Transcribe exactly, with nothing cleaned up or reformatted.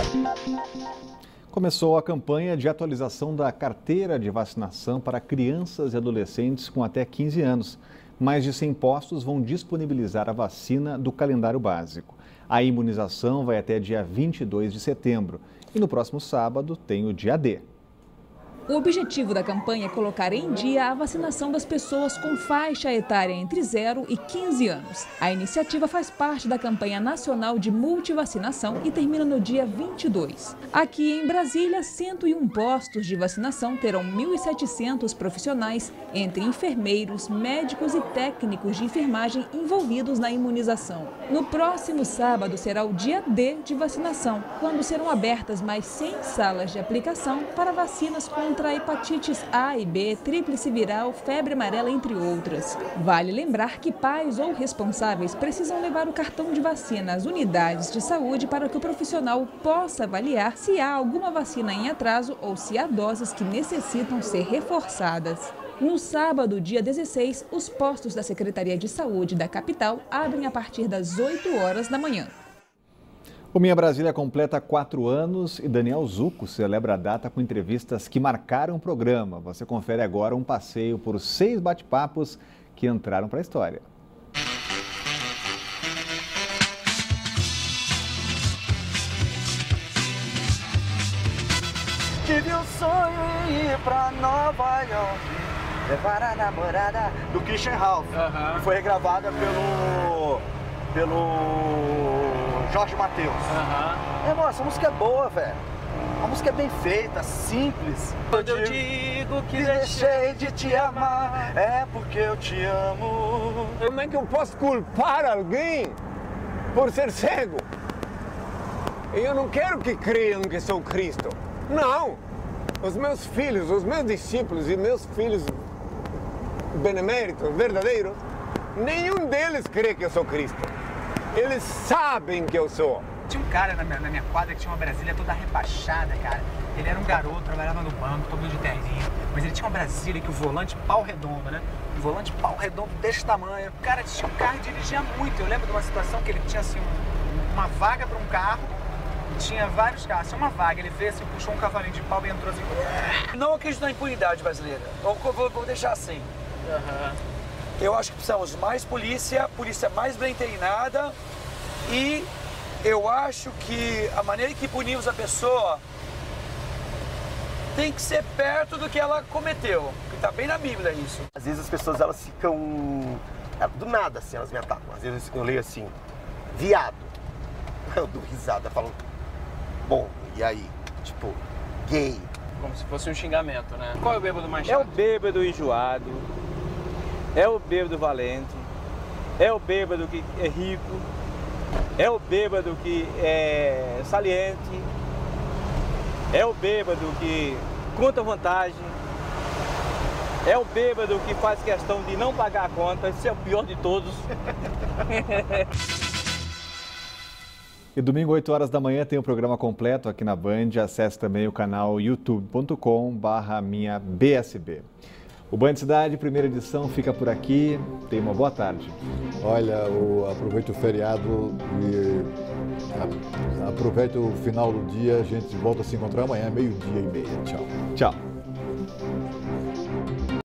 Começou a campanha de atualização da carteira de vacinação para crianças e adolescentes com até quinze anos. Mais de cem postos vão disponibilizar a vacina do calendário básico. A imunização vai até dia vinte e dois de setembro e no próximo sábado tem o dia D. O objetivo da campanha é colocar em dia a vacinação das pessoas com faixa etária entre zero e quinze anos. A iniciativa faz parte da campanha nacional de multivacinação e termina no dia vinte e dois. Aqui em Brasília, cento e um postos de vacinação terão mil e setecentos profissionais, entre enfermeiros, médicos e técnicos de enfermagem envolvidos na imunização. No próximo sábado será o dia D de vacinação, quando serão abertas mais cem salas de aplicação para vacinas contra contra hepatites A e B, tríplice viral, febre amarela, entre outras. Vale lembrar que pais ou responsáveis precisam levar o cartão de vacina às unidades de saúde para que o profissional possa avaliar se há alguma vacina em atraso ou se há doses que necessitam ser reforçadas. No sábado, dia dezesseis, os postos da Secretaria de Saúde da capital abrem a partir das oito horas da manhã. O Minha Brasília completa quatro anos e Daniel Zucco celebra a data com entrevistas que marcaram o programa. Você confere agora um passeio por seis bate-papos que entraram para a história. Tive um sonho em ir pra Nova York, levar a namorada do Christian Ralph, uh-huh. que foi regravada pelo... pelo... Jorge Mateus. Uhum. Irmão, essa música é boa, velho. A música é bem feita, simples. Quando eu digo que deixei de te amar, é porque eu te amo. Como é que eu posso culpar alguém por ser cego? Eu não quero que creiam que sou Cristo. Não! Os meus filhos, os meus discípulos e meus filhos beneméritos, verdadeiros, nenhum deles crê que eu sou Cristo. Eles sabem que eu sou. Tinha um cara na minha, na minha quadra que tinha uma Brasília toda rebaixada, cara. Ele era um garoto, trabalhava no banco, todo de terninho. Mas ele tinha uma Brasília que o volante pau redondo, né? Um volante pau redondo desse tamanho. O cara tinha um carro e dirigia muito. Eu lembro de uma situação que ele tinha, assim, um, uma vaga para um carro. E tinha vários carros. Tinha uma vaga, ele fez, assim, puxou um cavalinho de pau e entrou assim. Não acredito na impunidade brasileira. Eu vou, vou deixar assim. Uhum. Eu acho que precisamos mais polícia, polícia mais bem treinada e eu acho que a maneira que punimos a pessoa tem que ser perto do que ela cometeu, que tá bem na Bíblia isso. Às vezes as pessoas elas ficam do nada assim, elas me atacam. Às vezes eu leio assim, viado. Eu dou risada, falo, bom, e aí? Tipo, gay. Como se fosse um xingamento, né? Qual é o bêbado mais chato? É o bêbado enjoado. É o bêbado valente, é o bêbado que é rico, é o bêbado que é saliente, é o bêbado que conta vantagem, é o bêbado que faz questão de não pagar a conta, esse é o pior de todos. E domingo, oito horas da manhã, tem o programa completo aqui na Band. Acesse também o canal youtube ponto com barra minha B S B. O Band Cidade, primeira edição, fica por aqui. Tenha uma boa tarde. Olha, o, aproveite o feriado e a, aproveite o final do dia. A gente volta a se encontrar amanhã, meio-dia e meia. Tchau. Tchau.